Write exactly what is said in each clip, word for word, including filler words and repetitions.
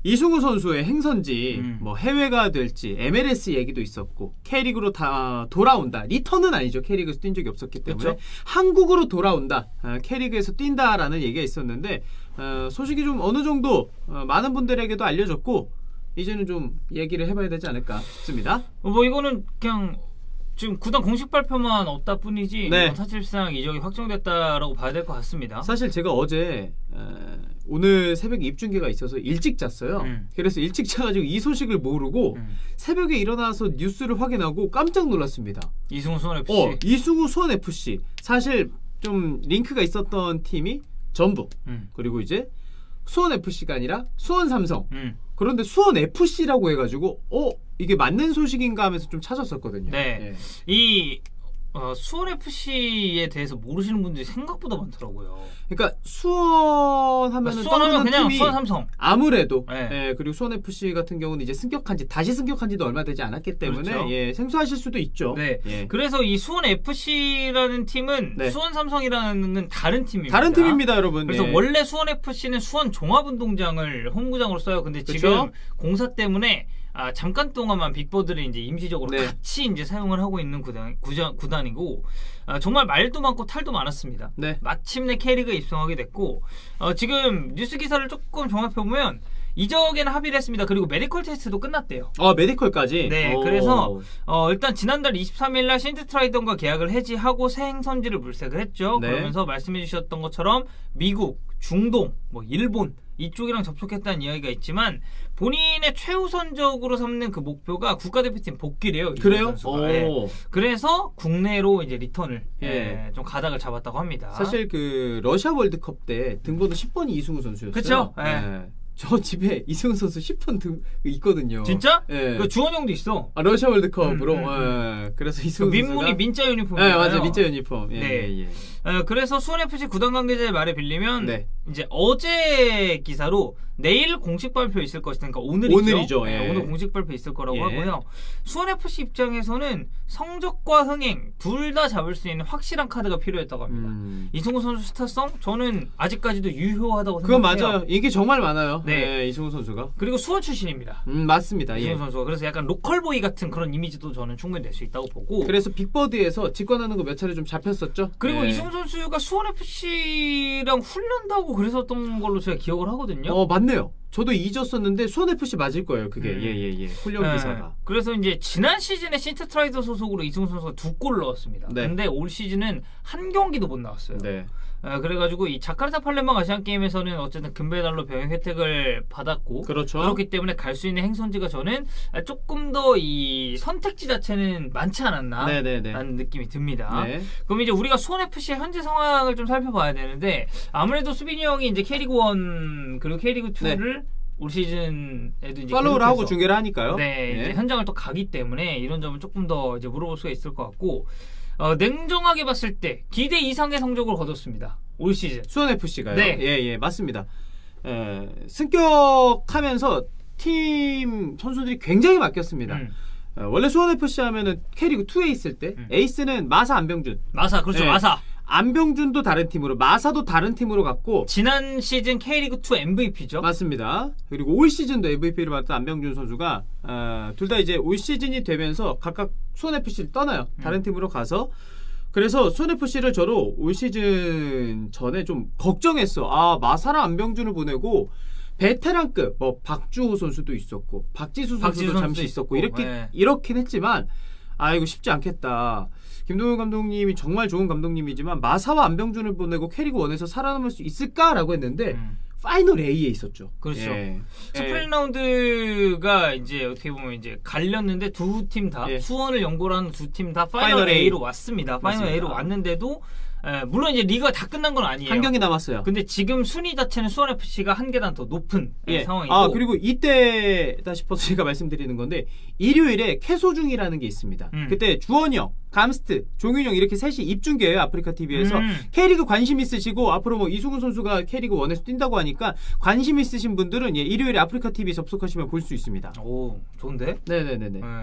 이승우 선수의 행선지 음. 뭐 해외가 될지 엠엘에스 얘기도 있었고 K리그로 다 돌아온다. 리턴은 아니죠. K리그에서 뛴 적이 없었기 때문에 그쵸? 한국으로 돌아온다. 어, K리그에서 뛴다라는 얘기가 있었는데 어, 소식이 좀 어느 정도 어, 많은 분들에게도 알려졌고 이제는 좀 얘기를 해봐야 되지 않을까 싶습니다. 어, 뭐 이거는 그냥 지금 구단 공식 발표만 없다 뿐이지 네. 사실상 이적이 확정됐다라고 봐야 될 것 같습니다. 사실 제가 어제 에, 오늘 새벽에 입중계가 있어서 일찍 잤어요. 음. 그래서 일찍 자가지고 이 소식을 모르고 음. 새벽에 일어나서 뉴스를 확인하고 깜짝 놀랐습니다. 이승우 수원에프씨. 어, 이승우 수원에프씨. 사실 좀 링크가 있었던 팀이 전북 음. 그리고 이제 수원에프씨가 아니라 수원삼성. 음. 그런데 수원에프씨라고 해가지고 어? 이게 맞는 소식인가 하면서 좀 찾았었거든요. 네. 예. 이 어, 수원에프씨에 대해서 모르시는 분들이 생각보다 많더라고요. 그러니까 수원 하면은 수원하면 떠오르는 그냥 팀이 수원 삼성. 아무래도 네. 예, 그리고 수원에프씨 같은 경우는 이제 승격한지 다시 승격한지도 얼마 되지 않았기 때문에 그렇죠. 예, 생소하실 수도 있죠. 네. 예. 그래서 이 수원에프씨라는 팀은 네. 수원 삼성이라는 다른 팀입니다. 다른 팀입니다, 여러분. 그래서 예. 원래 수원에프씨는 수원 종합운동장을 홈구장으로 써요. 근데 그쵸? 지금 공사 때문에 아, 잠깐 동안만 빅버드를 이제 임시적으로 네. 같이 이제 사용을 하고 있는 구단, 구장, 구단이고 아, 정말 말도 많고 탈도 많았습니다. 네. 마침내 K리그에 입성하게 됐고 어, 지금 뉴스 기사를 조금 종합해 보면 이적에는 합의를 했습니다. 그리고 메디컬 테스트도 끝났대요. 어, 메디컬까지. 네, 오. 그래서 어, 일단 지난달 이십삼일 날 신트트라이던과 계약을 해지하고 새 행선지를 물색을 했죠. 네. 그러면서 말씀해 주셨던 것처럼 미국, 중동, 뭐 일본 이쪽이랑 접촉했다는 이야기가 있지만 본인의 최우선적으로 삼는 그 목표가 국가대표팀 복귀래요. 그래요? 선수가. 예. 오. 그래서 국내로 이제 리턴을 예. 예, 좀 가닥을 잡았다고 합니다. 사실 그 러시아 월드컵 때 등번호 십 번이 이승우 선수였어요. 그쵸? 예. 예. 저 집에 이승우 선수 십 번 등 있거든요. 진짜? 예. 그 주원 형도 있어. 아, 러시아 월드컵으로. 음, 음, 음. 예. 그래서 그 이승우 민문이 선수가 민자 유니폼. 네, 맞아요. 민자 유니폼. 예, 네. 예, 예. 어, 그래서 수원에프씨 구단 관계자의 말에 빌리면 네. 이제 어제 기사로 내일 공식 발표 있을 것이다. 그러니까 오늘이죠. 오늘이죠. 네, 예. 오늘 공식 발표 있을 거라고 예. 하고요. 수원에프씨 입장에서는 성적과 흥행 둘 다 잡을 수 있는 확실한 카드가 필요했다고 합니다. 음. 이승우 선수 스타성 저는 아직까지도 유효하다고 그건 생각해요. 맞아요. 인기 정말 많아요. 네. 네, 이승우 선수가. 그리고 수원 출신입니다. 음, 맞습니다. 이승우 예. 선수가. 그래서 약간 로컬보이 같은 그런 이미지도 저는 충분히 낼 수 있다고 보고. 그래서 빅버드에서 직관하는 거 몇 차례 좀 잡혔었죠. 그리고 네. 이승우 선수가 수원에프씨랑 훈련도 하고 그랬었던 걸로 제가 기억을 하거든요. 어, 맞네요. 저도 잊었었는데 수원에프씨 맞을 거예요. 그게 음. 예예예. 훈련 네. 기사가. 그래서 이제 지난 시즌에 신트트라이더 소속으로 이승우 선수가 두 골 넣었습니다. 네. 근데 올 시즌은 한 경기도 못 나왔어요. 네. 어, 그래가지고 이 자카르타 팔렘방 아시안 게임에서는 어쨌든 금메달로 병역 혜택을 받았고 그렇죠. 그렇기 때문에 갈 수 있는 행선지가 저는 조금 더 이 선택지 자체는 많지 않았나 네네네. 라는 느낌이 듭니다. 네. 그럼 이제 우리가 수원에프씨의 현재 상황을 좀 살펴봐야 되는데 아무래도 수빈이 형이 이제 K리그 일 그리고 K리그 이를 올 시즌에도 이제 팔로우를 하고 계속해서 중계를 하니까요. 네, 네. 이제 현장을 또 가기 때문에 이런 점을 조금 더 이제 물어볼 수가 있을 것 같고 어, 냉정하게 봤을 때 기대 이상의 성적을 거뒀습니다. 올 시즌. 수원에프씨가요. 네. 예, 예, 맞습니다. 에, 승격하면서 팀 선수들이 굉장히 바뀌었습니다. 음. 어, 원래 수원에프씨 하면은 K리그 이에 있을 때 음. 에이스는 마사 안병준. 마사 그렇죠. 네. 마사. 안병준도 다른 팀으로, 마사도 다른 팀으로 갔고 지난 시즌 K리그 이 엠브이피죠. 맞습니다. 그리고 올 시즌도 엠브이피를 받았던 안병준 선수가 어, 둘 다 이제 올 시즌이 되면서 각각 수원에프씨를 떠나요. 다른 음. 팀으로 가서. 그래서 수원에프씨를 저로 올 시즌 전에 좀 걱정했어. 아, 마사랑 안병준을 보내고 베테랑급 뭐 박주호 선수도 있었고 박지수 선수도 박지수 잠시 선수도 있었고 있었고, 이렇게 네. 이렇긴 했지만 아, 이거 쉽지 않겠다. 김동현 감독님이 정말 좋은 감독님이지만 마사와 안병준을 보내고 K리그 일에서 살아남을 수 있을까라고 했는데 음. 파이널 A에 있었죠. 그렇죠. 예. 스프링 라운드가 이제 어떻게 보면 이제 갈렸는데 두 팀 다 예. 수원을 연고로 하는 두 팀 다 파이널, 파이널 A. A로 왔습니다. 파이널 맞습니다. A로 왔는데도 에, 물론 이제 리그가 다 끝난 건 아니에요. 한 경기 남았어요. 근데 지금 순위 자체는 수원에프씨가 한 계단 더 높은 예. 상황이고. 아, 그리고 이때다 싶어서 제가 말씀드리는 건데 일요일에 캐소중이라는 게 있습니다. 음. 그때 주원영, 감스트, 종윤영 이렇게 셋이 입중계예요. 아프리카 티비에서. 음. K리그 관심 있으시고 앞으로 뭐 이승우 선수가 K리그 일에서 뛴다고 하니까 관심 있으신 분들은 예, 일요일에 아프리카 티비 접속하시면 볼 수 있습니다. 오, 좋은데? 네네네네. 에,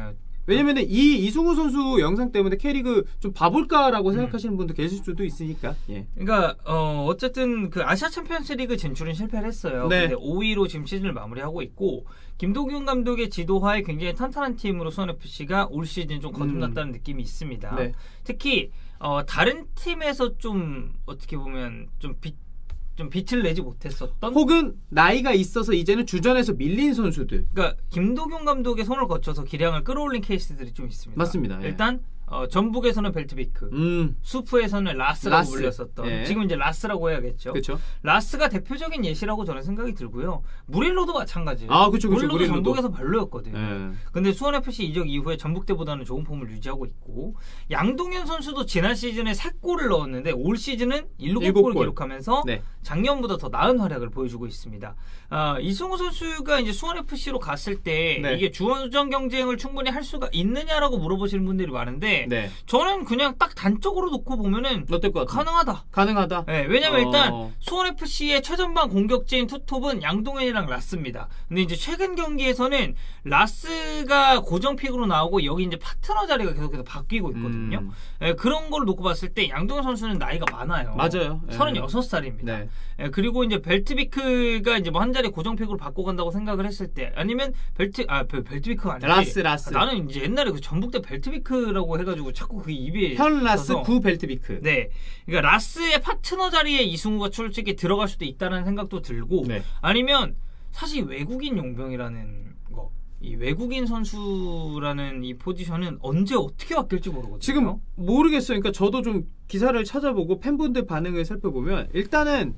왜냐면은 이 이승우 선수 영상 때문에 K리그 좀 봐볼까라고 생각하시는 분도 계실 수도 있으니까. 예. 그러니까 어, 어쨌든 그 아시아 챔피언스리그 진출은 실패를 했어요. 네. 근데 오 위로 지금 시즌을 마무리하고 있고 김도균 감독의 지도하에 굉장히 탄탄한 팀으로 수원에프씨가 올 시즌 좀 거듭났다는 음. 느낌이 있습니다. 네. 특히 어, 다른 팀에서 좀 어떻게 보면 좀 빛 좀 빛을 내지 못했었던 혹은 나이가 있어서 이제는 주전에서 밀린 선수들. 그러니까 김도균 감독의 손을 거쳐서 기량을 끌어올린 케이스들이 좀 있습니다. 맞습니다. 일단 예. 어, 전북에서는 벨트비크, 음. 수프에서는 라스라고 라스. 불렸었던 예. 지금 이제 라스라고 해야겠죠. 그쵸. 라스가 대표적인 예시라고 저는 생각이 들고요. 무릴로도 마찬가지예요. 아, 그쵸, 그쵸. 무릴로도 전북에서 별로였거든요. 예. 근데 수원에프씨 이적 이후에 전북 때보다는 좋은 폼을 유지하고 있고 양동현 선수도 지난 시즌에 세 골을 넣었는데 올 시즌은 일곱 골을 기록하면서 네. 작년보다 더 나은 활약을 보여주고 있습니다. 아, 이승우 선수가 이제 수원에프씨로 갔을 때 네. 이게 주전 경쟁을 충분히 할 수가 있느냐라고 물어보시는 분들이 많은데 네. 저는 그냥 딱 단적으로 놓고 보면은 어떨 것 같아요? 가능하다. 가능하다. 네, 왜냐면 어... 일단 수원에프씨의 최전방 공격진 투톱은 양동현이랑 라스입니다. 근데 이제 최근 경기에서는 라스가 고정픽으로 나오고 여기 이제 파트너 자리가 계속해서 바뀌고 있거든요. 음... 네, 그런 걸 놓고 봤을 때 양동현 선수는 나이가 많아요. 맞아요. 서른여섯 살입니다. 네. 네, 그리고 이제 벨트비크가 이제 뭐 한 자리 고정픽으로 바꿔간다고 생각을 했을 때 아니면 벨트 아 벨트비크가 아니지 라스 라스 나는 이제 옛날에 그 전북 때 벨트비크라고 해가지고 자꾸 그 입에 현 라스 구 벨트비크. 네, 그러니까 라스의 파트너 자리에 이승우가 솔직히 들어갈 수도 있다는 생각도 들고 네. 아니면 사실 외국인 용병이라는 거, 이 외국인 선수라는 이 포지션은 언제 어떻게 바뀔지 모르거든요. 지금 모르겠어요. 그러니까 저도 좀 기사를 찾아보고 팬분들 반응을 살펴보면 일단은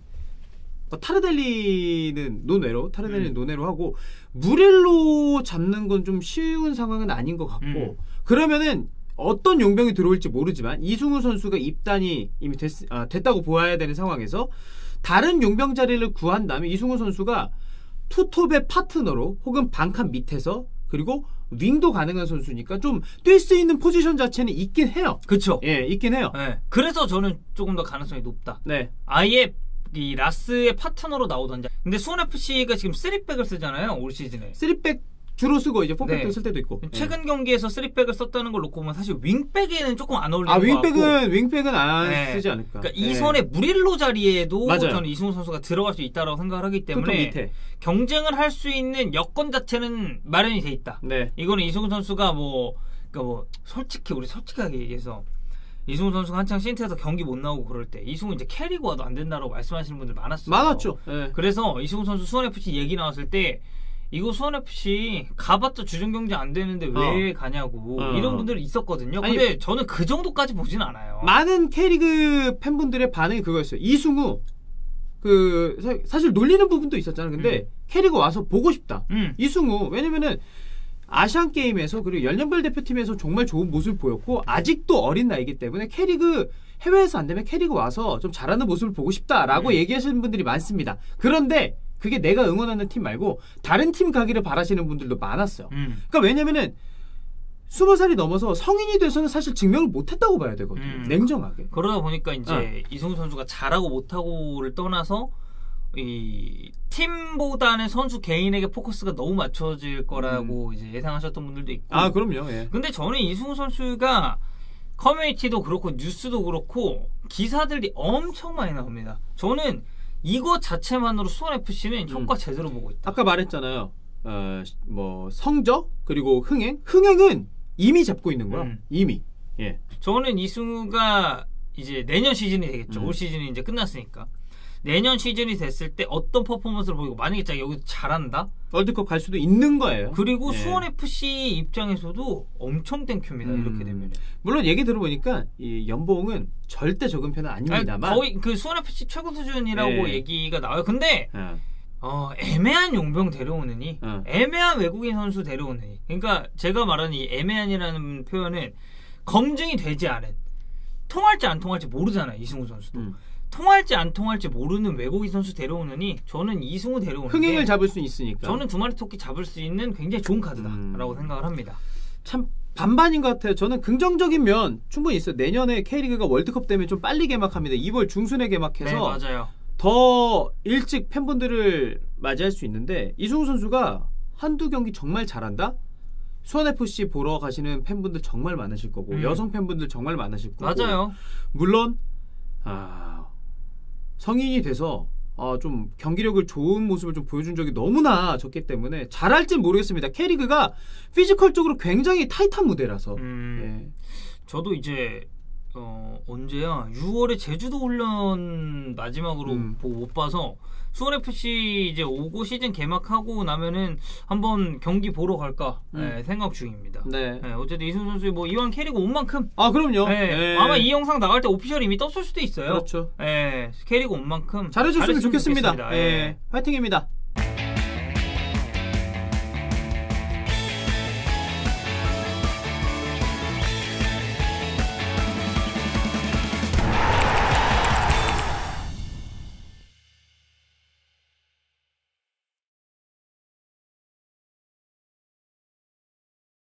타르델리는 논외로 타르델리는 음. 논외로 하고 무릴로 잡는 건 좀 쉬운 상황은 아닌 것 같고 음. 그러면은 어떤 용병이 들어올지 모르지만 이승우 선수가 입단이 이미 됐, 아, 됐다고 보아야 되는 상황에서 다른 용병 자리를 구한 다음에 이승우 선수가 투톱의 파트너로 혹은 반칸 밑에서 그리고 윙도 가능한 선수니까 좀 뛸 수 있는 포지션 자체는 있긴 해요. 그렇죠. 예, 있긴 해요. 네. 그래서 저는 조금 더 가능성이 높다. 네. 아예 이 라스의 파트너로 나오던지. 근데 수원에프씨가 지금 쓰리백을 쓰잖아요. 올 시즌에. 쓰리백 주로 쓰고 이제 포백도 네. 쓸 때도 있고. 최근 예. 경기에서 쓰리백을 썼다는 걸 놓고 보면 사실 윙백에는 조금 안 어울리는 아, 것 같고. 윙백은 윙백은 안 네. 쓰지 않을까. 그러니까 네. 이 선의 무릴로 자리에도 맞아요. 저는 이승우 선수가 들어갈 수 있다고 생각을 하기 때문에 경쟁을 할 수 있는 여건 자체는 마련이 돼 있다. 네. 이거는 이승우 선수가 뭐 그러니까 뭐 솔직히 우리 솔직하게 얘기해서 이승우 선수가 한창 신태에서 경기 못 나오고 그럴 때 이승우 이제 캐리고 와도 안 된다고 말씀하시는 분들 많았어요. 많았죠. 네. 그래서 이승우 선수 수원에프씨 얘기 나왔을 때 이거 수원에프씨 가봤자 주전 경쟁 안 되는데 왜 어. 가냐고 어. 이런 분들이 있었거든요. 근데 아니, 저는 그 정도까지 보진 않아요. 많은 K리그 팬분들의 반응이 그거였어요. 이승우 그 사실 놀리는 부분도 있었잖아요. 근데 음. K리그 와서 보고 싶다. 음. 이승우 왜냐면은 아시안 게임에서 그리고 연령별 대표팀에서 정말 좋은 모습을 보였고 아직도 어린 나이기 때문에 K리그 해외에서 안 되면 K리그 와서 좀 잘하는 모습을 보고 싶다라고 음. 얘기하시는 분들이 많습니다. 그런데 그게 내가 응원하는 팀 말고 다른 팀 가기를 바라시는 분들도 많았어요. 음. 그러니까 왜냐면은 스무 살이 넘어서 성인이 돼서는 사실 증명을 못했다고 봐야 되거든요. 음. 냉정하게. 그러다 보니까 이제 어. 이승우 선수가 잘하고 못하고를 떠나서 이 팀보다는 선수 개인에게 포커스가 너무 맞춰질 거라고 음. 이제 예상하셨던 분들도 있고. 아, 그럼요. 예. 근데 저는 이승우 선수가 커뮤니티도 그렇고 뉴스도 그렇고 기사들이 엄청 많이 나옵니다. 저는 이거 자체만으로 수원에프씨는 효과 음. 제대로 보고 있다. 아까 말했잖아요. 어, 뭐 성적 그리고 흥행. 흥행은 이미 잡고 있는 거야. 음. 이미. 예. 저는 이승우가 이제 내년 시즌이 되겠죠. 음. 올 시즌이 이제 끝났으니까. 내년 시즌이 됐을 때 어떤 퍼포먼스를 보이고 만약에 진짜 여기서 잘한다? 월드컵 갈 수도 있는 거예요. 그리고 예. 수원에프씨 입장에서도 엄청 땡큐입니다. 음. 이렇게 되면. 물론 얘기 들어보니까 이 연봉은 절대 적은 편은 아닙니다만 아니, 거의 그 수원에프씨 최고 수준이라고 예. 얘기가 나와요. 근데 예. 어, 애매한 용병 데려오느니 어. 애매한 외국인 선수 데려오느니 그러니까 제가 말하는 이 애매한이라는 표현은 검증이 되지 않은 통할지 안 통할지 모르잖아요. 이승우 선수도. 음. 통할지 안 통할지 모르는 외국인 선수 데려오느니 저는 이승우 데려오는 흥행을 게 잡을 수 있으니까 저는 두 마리 토끼 잡을 수 있는 굉장히 좋은 카드다라고 음. 생각을 합니다. 참 반반인 것 같아요. 저는 긍정적인 면 충분히 있어요. 내년에 K리그가 월드컵 때문에 좀 빨리 개막합니다. 이월 중순에 개막해서 네, 맞아요. 더 일찍 팬분들을 맞이할 수 있는데 이승우 선수가 한두 경기 정말 잘한다? 수원에프씨 보러 가시는 팬분들 정말 많으실 거고 음. 여성 팬분들 정말 많으실 거고 맞아요. 물론 아, 성인이 돼서 어, 좀 경기력을 좋은 모습을 좀 보여준 적이 너무나 적기 때문에 잘할진 모르겠습니다. K리그가 피지컬적으로 굉장히 타이트한 무대라서 음, 예. 저도 이제 어, 언제야? 유월에 제주도 훈련 마지막으로 음. 보, 못 봐서 수원에프씨 이제 오고 시즌 개막하고 나면은 한번 경기 보러 갈까 음. 네, 생각 중입니다. 네. 네, 어쨌든 이승우 선수 뭐 이왕 K리그 온 만큼 아 그럼요. 네, 네. 아마 이 영상 나갈 때 오피셜 이미 떴을 수도 있어요. 그렇죠. 네, K리그 온 만큼 잘해줬으면 좋겠습니다. 좋겠습니다. 네. 네. 화이팅입니다.